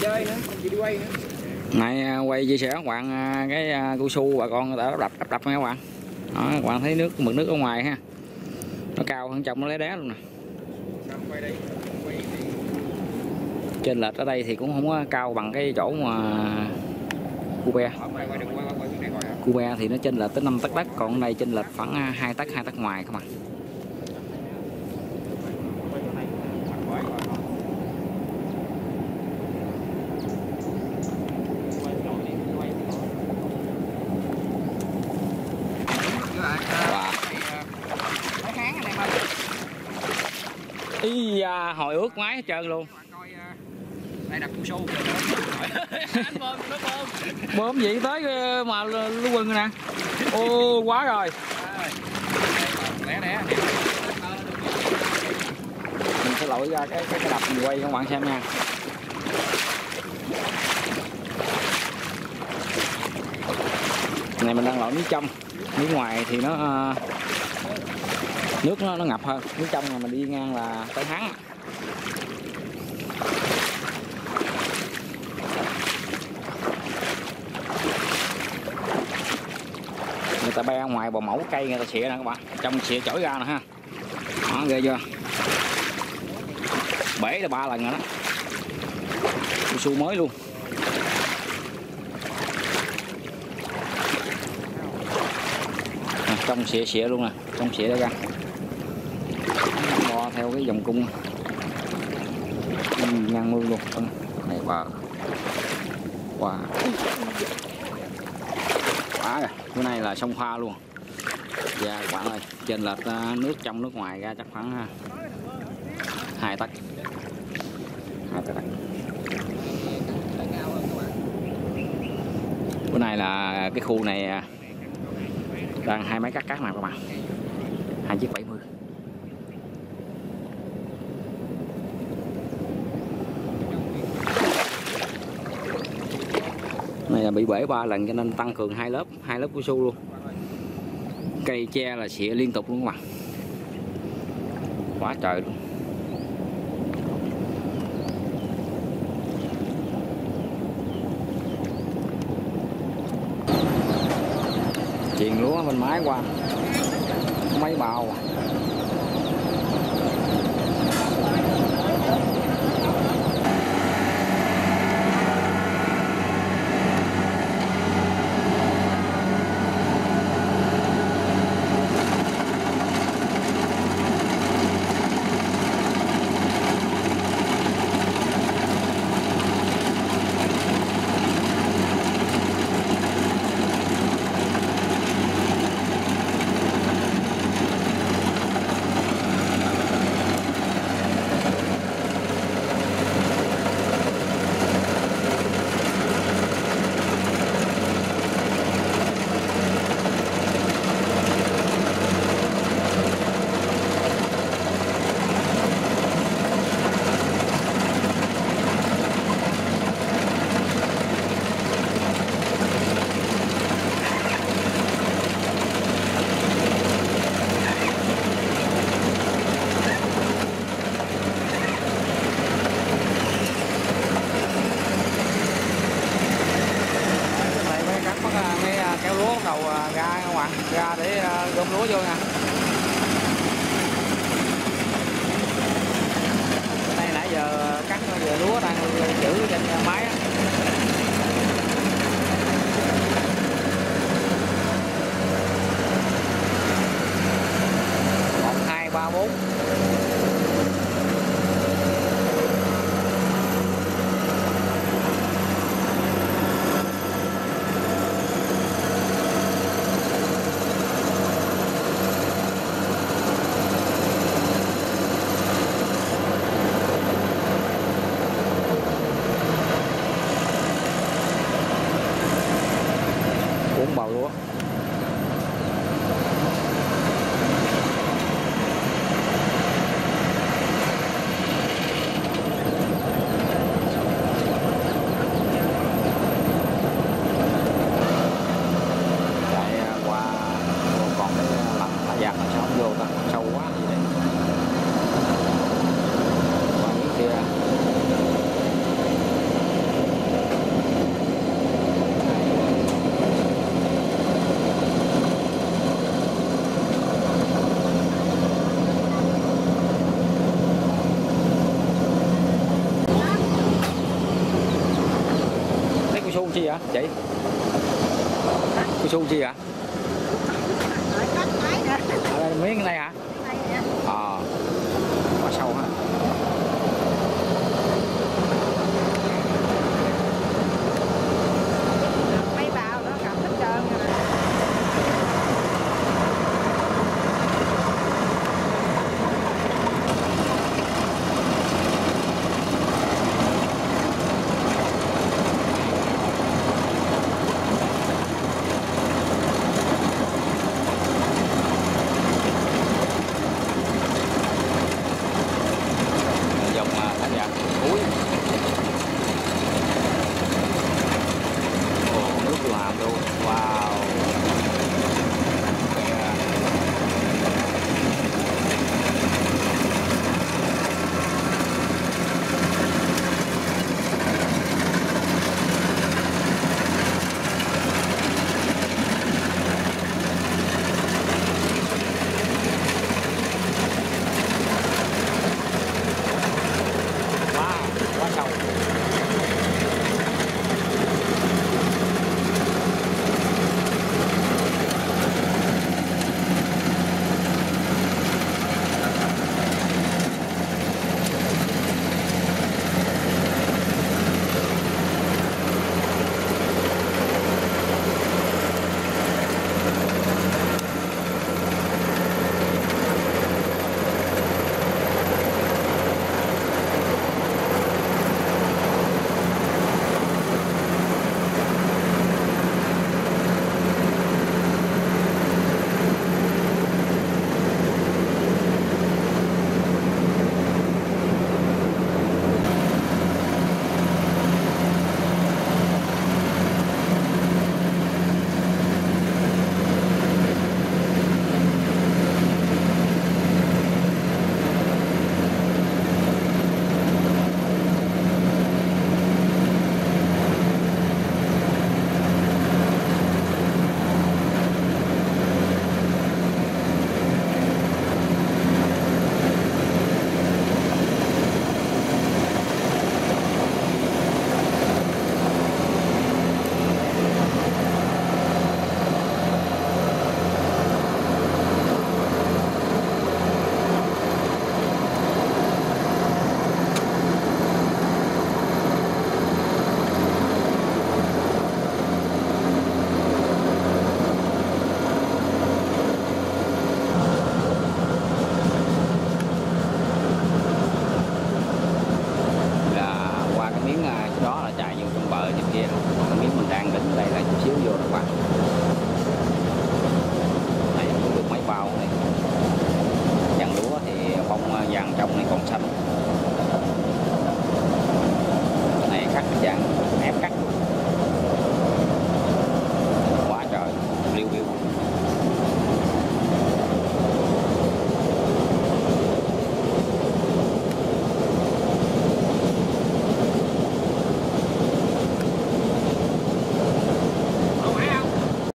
chơi nữa, không chỉ đi quay nữa. Này quay chia sẻ các bạn cái cao su bà con đã đập nha các bạn. Đó, các bạn thấy mực nước ở ngoài ha, nó cao hơn trong nó lấy đá luôn nè. Trên lệch ở đây thì cũng không có cao bằng cái chỗ mà Cuba. Cuba thì nó trên lệch tới 5 tấc đất, còn đây trên lệch khoảng 2 tấc ngoài các bạn. Ý da, hồi ướt máy hết trơn luôn. Đây đặt cao su. Anh Bơm gì tới mà lú quần nè. Ô quá rồi. Lẻ. Mình sẽ lội ra cái đập mình quay cho các bạn xem nha. Này mình đang lội nước trong, nước ngoài thì nó nước nó ngập hơn, nước trong mà mình đi ngang là tới hắn. Người ta bay ra ngoài bò mẫu cây người ta xịa nè các bạn, trong xịa chổi ra nè ha. Đó, ghê chưa, bể là 3 lần rồi đó, cao su mới luôn. Trong xịa luôn nè, trong xịa ra bo theo cái vòng cung ngang mương luôn. Này bờ quá rồi, cái này là sông Pha luôn. Và các bạn ơi, trên lệch nước trong nước ngoài ra chắc khoảng 2 tấc. Bữa nay là cái khu này đang 2 máy cắt cát nào các bạn, 2 chiếc 70. Này là bị bể 3 lần cho nên tăng cường hai lớp cao su luôn. Cây tre là xịa liên tục luôn các bạn, quá trời luôn. Chuyền lúa bên máy qua mấy bào. Kéo lúa bắt đầu ra các bạn, ra để gom lúa vô nha. Đây nãy giờ cắt về lúa đang giữ trên máy á. 1, 2, 3, 4. chi hả chị? Cao su chi hả? Ở đây miếng cái này hả? Quá sâu ha. Mấy bao nó gặp hết trơn rồi. Dòng thánh nhạc cuối. Ồ, nước vô hàm luôn. Wow. Wow, quá sâu. Đó là chạy vô trong bờ trên kia, còn cái miếng mình đang đỉnh đây là chút xíu vô rồi bạn. Này cũng được mấy bao này. Dàn lúa thì bông vàng trong này còn xanh.